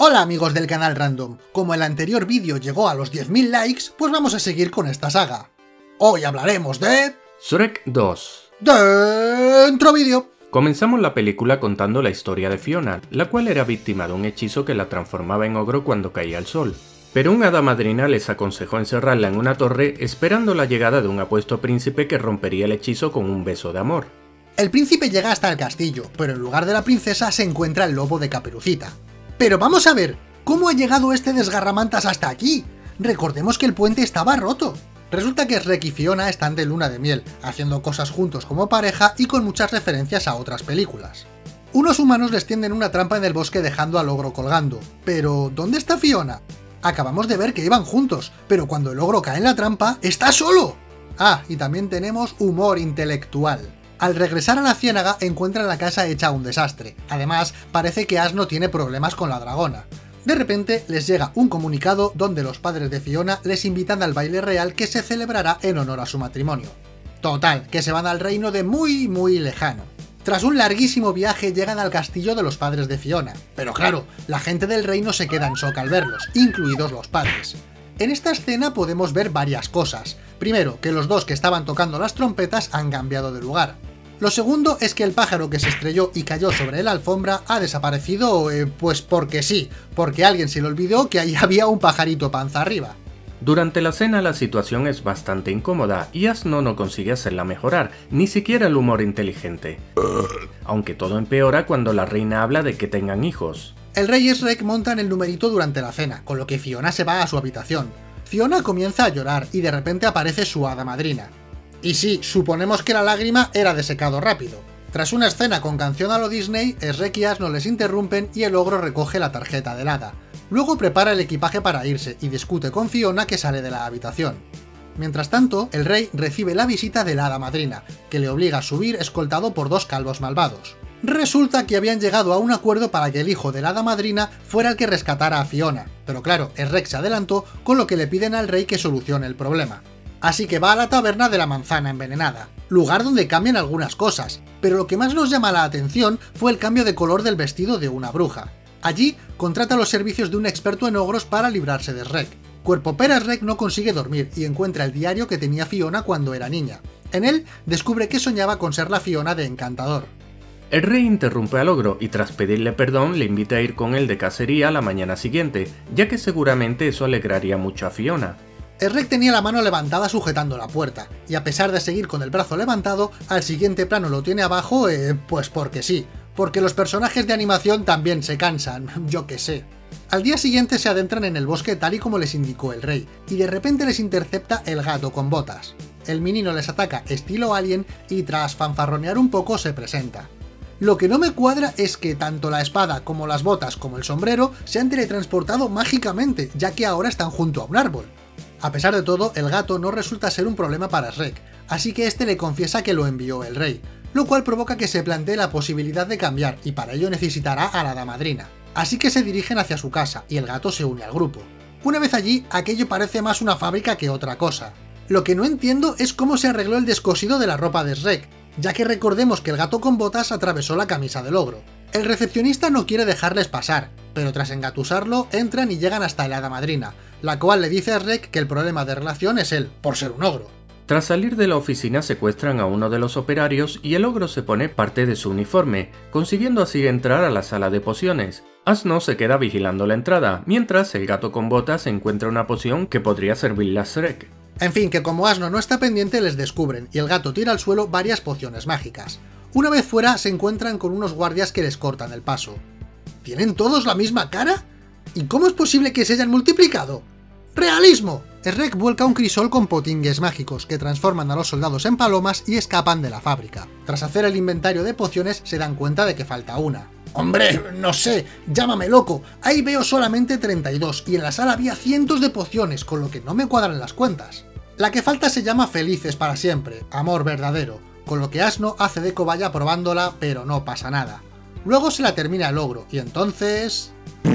Hola amigos del canal Random, como el anterior vídeo llegó a los 10.000 likes, pues vamos a seguir con esta saga. Hoy hablaremos de... Shrek 2. Dentro vídeo. Comenzamos la película contando la historia de Fiona, la cual era víctima de un hechizo que la transformaba en ogro cuando caía el sol. Pero una hada madrina les aconsejó encerrarla en una torre esperando la llegada de un apuesto príncipe que rompería el hechizo con un beso de amor. El príncipe llega hasta el castillo, pero en lugar de la princesa se encuentra el lobo de Caperucita. Pero vamos a ver, ¿cómo ha llegado este desgarramantas hasta aquí? Recordemos que el puente estaba roto. Resulta que Shrek y Fiona están de luna de miel, haciendo cosas juntos como pareja y con muchas referencias a otras películas. Unos humanos les tienden una trampa en el bosque dejando al ogro colgando. Pero, ¿dónde está Fiona? Acabamos de ver que iban juntos, pero cuando el ogro cae en la trampa, ¡está solo! Ah, y también tenemos humor intelectual. Al regresar a la ciénaga encuentran la casa hecha un desastre. Además, parece que Asno tiene problemas con la dragona. De repente les llega un comunicado donde los padres de Fiona les invitan al baile real que se celebrará en honor a su matrimonio. Total, que se van al reino de muy lejano. Tras un larguísimo viaje llegan al castillo de los padres de Fiona, pero claro, la gente del reino se queda en shock al verlos, incluidos los padres. En esta escena podemos ver varias cosas. Primero, que los dos que estaban tocando las trompetas han cambiado de lugar. Lo segundo es que el pájaro que se estrelló y cayó sobre la alfombra ha desaparecido, pues porque sí, porque alguien se le olvidó que ahí había un pajarito panza arriba. Durante la cena la situación es bastante incómoda y Asno no consigue hacerla mejorar, ni siquiera el humor inteligente. Aunque todo empeora cuando la reina habla de que tengan hijos. El rey y Shrek montan el numerito durante la cena, con lo que Fiona se va a su habitación. Fiona comienza a llorar y de repente aparece su hada madrina. Y sí, suponemos que la lágrima era de secado rápido. Tras una escena con canción a lo Disney, Shrek y Asno les interrumpen y el ogro recoge la tarjeta del hada. Luego prepara el equipaje para irse y discute con Fiona que sale de la habitación. Mientras tanto, el rey recibe la visita de la hada madrina, que le obliga a subir escoltado por dos calvos malvados. Resulta que habían llegado a un acuerdo para que el hijo de la hada madrina fuera el que rescatara a Fiona, pero claro, Shrek se adelantó, con lo que le piden al rey que solucione el problema. Así que va a la taberna de la manzana envenenada, lugar donde cambian algunas cosas, pero lo que más nos llama la atención fue el cambio de color del vestido de una bruja. Allí contrata los servicios de un experto en ogros para librarse de Shrek. Cuerpo pera Shrek no consigue dormir y encuentra el diario que tenía Fiona cuando era niña. En él descubre que soñaba con ser la Fiona de Encantador. El rey interrumpe al ogro y tras pedirle perdón le invita a ir con él de cacería la mañana siguiente, ya que seguramente eso alegraría mucho a Fiona. Shrek tenía la mano levantada sujetando la puerta, y a pesar de seguir con el brazo levantado, al siguiente plano lo tiene abajo, pues porque sí, porque los personajes de animación también se cansan, yo qué sé. Al día siguiente se adentran en el bosque tal y como les indicó el rey, y de repente les intercepta el gato con botas. El menino les ataca estilo alien y tras fanfarronear un poco se presenta. Lo que no me cuadra es que tanto la espada como las botas como el sombrero se han teletransportado mágicamente, ya que ahora están junto a un árbol. A pesar de todo, el gato no resulta ser un problema para Shrek, así que este le confiesa que lo envió el rey, lo cual provoca que se plantee la posibilidad de cambiar y para ello necesitará a la hada madrina. Así que se dirigen hacia su casa y el gato se une al grupo. Una vez allí, aquello parece más una fábrica que otra cosa. Lo que no entiendo es cómo se arregló el descosido de la ropa de Shrek, ya que recordemos que el gato con botas atravesó la camisa del ogro. El recepcionista no quiere dejarles pasar, pero tras engatusarlo, entran y llegan hasta la hada madrina, la cual le dice a Shrek que el problema de relación es él, por ser un ogro. Tras salir de la oficina secuestran a uno de los operarios y el ogro se pone parte de su uniforme, consiguiendo así entrar a la sala de pociones. Asno se queda vigilando la entrada, mientras el gato con botas encuentra una poción que podría servirle a Shrek. En fin, que como Asno no está pendiente les descubren, y el gato tira al suelo varias pociones mágicas. Una vez fuera se encuentran con unos guardias que les cortan el paso. ¿Tienen todos la misma cara? ¿Y cómo es posible que se hayan multiplicado? ¡Realismo! Shrek vuelca un crisol con potingues mágicos que transforman a los soldados en palomas y escapan de la fábrica. Tras hacer el inventario de pociones se dan cuenta de que falta una. ¡Hombre, no sé! ¡Llámame loco! Ahí veo solamente 32 y en la sala había cientos de pociones, con lo que no me cuadran las cuentas. La que falta se llama Felices para siempre, amor verdadero, con lo que Asno hace de cobaya probándola, pero no pasa nada. Luego se la termina el ogro y entonces...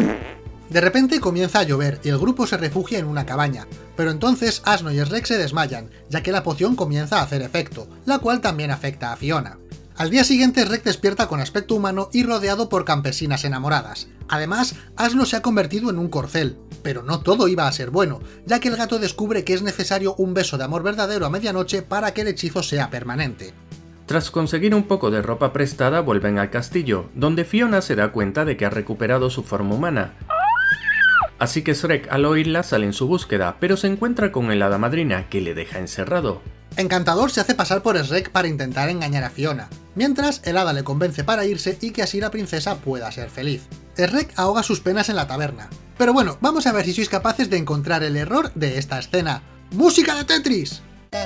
De repente comienza a llover y el grupo se refugia en una cabaña, pero entonces Asno y Shrek se desmayan, ya que la poción comienza a hacer efecto, la cual también afecta a Fiona. Al día siguiente Shrek despierta con aspecto humano y rodeado por campesinas enamoradas. Además, Asno se ha convertido en un corcel. Pero no todo iba a ser bueno, ya que el gato descubre que es necesario un beso de amor verdadero a medianoche para que el hechizo sea permanente. Tras conseguir un poco de ropa prestada, vuelven al castillo, donde Fiona se da cuenta de que ha recuperado su forma humana. Así que Shrek, al oírla, sale en su búsqueda, pero se encuentra con el hada madrina, que le deja encerrado. Encantador se hace pasar por Shrek para intentar engañar a Fiona, mientras el hada le convence para irse y que así la princesa pueda ser feliz. Shrek ahoga sus penas en la taberna. Pero bueno, vamos a ver si sois capaces de encontrar el error de esta escena. ¡Música de Tetris!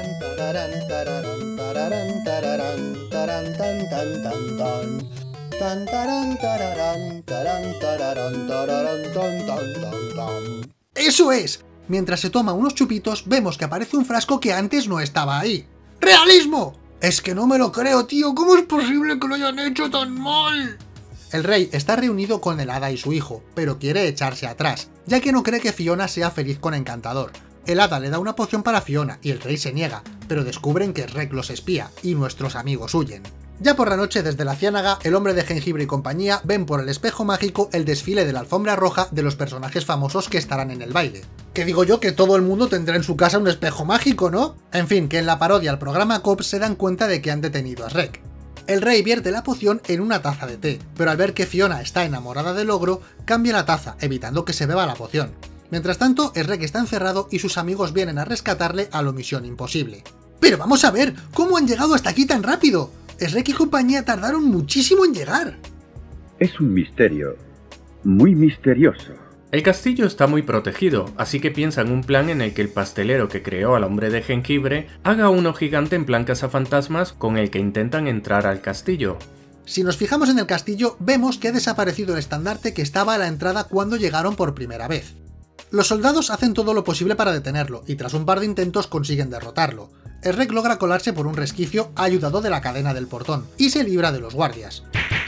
¡Eso es! Mientras se toma unos chupitos, vemos que aparece un frasco que antes no estaba ahí. ¡Realismo! Es que no me lo creo, tío. ¿Cómo es posible que lo hayan hecho tan mal? El rey está reunido con el hada y su hijo, pero quiere echarse atrás, ya que no cree que Fiona sea feliz con Encantador. El hada le da una poción para Fiona y el rey se niega, pero descubren que Shrek los espía y nuestros amigos huyen. Ya por la noche, desde la ciénaga, el hombre de jengibre y compañía ven por el espejo mágico el desfile de la alfombra roja de los personajes famosos que estarán en el baile. Que digo yo que todo el mundo tendrá en su casa un espejo mágico, ¿no? En fin, que en la parodia al programa Cops se dan cuenta de que han detenido a Shrek. El rey vierte la poción en una taza de té, pero al ver que Fiona está enamorada del ogro, cambia la taza, evitando que se beba la poción. Mientras tanto, Shrek está encerrado y sus amigos vienen a rescatarle a lo Misión Imposible. ¡Pero vamos a ver! ¿Cómo han llegado hasta aquí tan rápido? Shrek y compañía tardaron muchísimo en llegar. Es un misterio, muy misterioso. El castillo está muy protegido, así que piensan un plan en el que el pastelero que creó al hombre de jengibre haga uno gigante en plan cazafantasmas con el que intentan entrar al castillo. Si nos fijamos en el castillo, vemos que ha desaparecido el estandarte que estaba a la entrada cuando llegaron por primera vez. Los soldados hacen todo lo posible para detenerlo, y tras un par de intentos consiguen derrotarlo. Shrek logra colarse por un resquicio ayudado de la cadena del portón, y se libra de los guardias.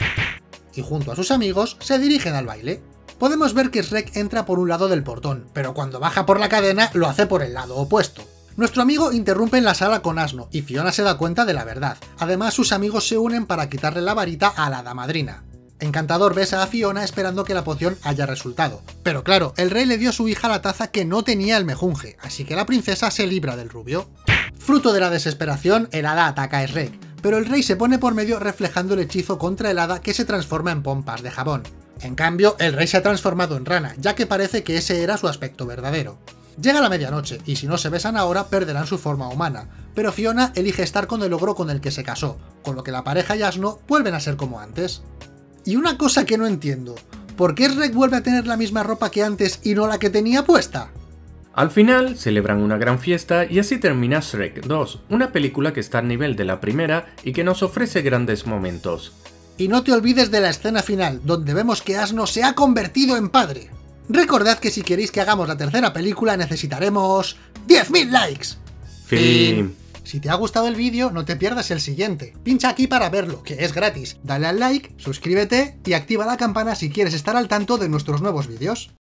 Y junto a sus amigos, se dirigen al baile. Podemos ver que Shrek entra por un lado del portón, pero cuando baja por la cadena lo hace por el lado opuesto. Nuestro amigo interrumpe en la sala con Asno, y Fiona se da cuenta de la verdad. Además, sus amigos se unen para quitarle la varita a la hada madrina. Encantador besa a Fiona esperando que la poción haya resultado. Pero claro, el rey le dio a su hija la taza que no tenía el mejunje, así que la princesa se libra del rubio. Fruto de la desesperación, el hada ataca a Shrek, pero el rey se pone por medio reflejando el hechizo contra el hada que se transforma en pompas de jabón. En cambio, el rey se ha transformado en rana, ya que parece que ese era su aspecto verdadero. Llega la medianoche, y si no se besan ahora perderán su forma humana, pero Fiona elige estar con el ogro con el que se casó, con lo que la pareja y Asno vuelven a ser como antes. Y una cosa que no entiendo, ¿por qué Shrek vuelve a tener la misma ropa que antes y no la que tenía puesta? Al final, celebran una gran fiesta y así termina Shrek 2, una película que está al nivel de la primera y que nos ofrece grandes momentos. Y no te olvides de la escena final, donde vemos que Asno se ha convertido en padre. Recordad que si queréis que hagamos la tercera película necesitaremos 10.000 likes. Fin. Si te ha gustado el vídeo, no te pierdas el siguiente. Pincha aquí para verlo, que es gratis. Dale al like, suscríbete y activa la campana si quieres estar al tanto de nuestros nuevos vídeos.